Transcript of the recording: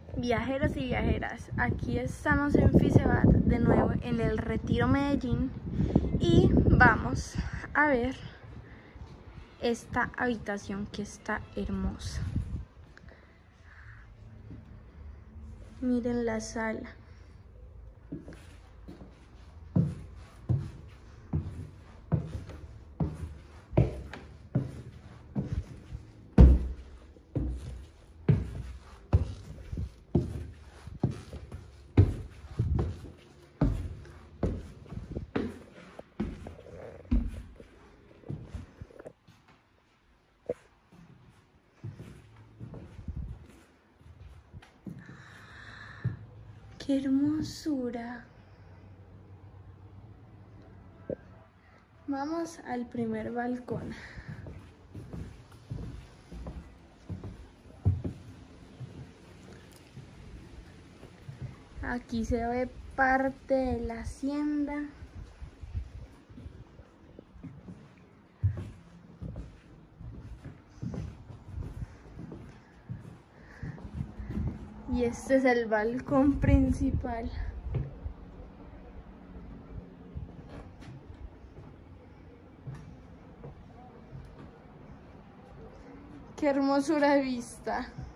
Viajeros y viajeras, aquí estamos en Fisebat de nuevo en el Retiro Medellín y vamos a ver esta habitación que está hermosa. Miren la sala. ¡Qué hermosura! Vamos al primer balcón. Aquí se ve parte de la hacienda. Y este es el balcón principal. ¡Qué hermosura de vista!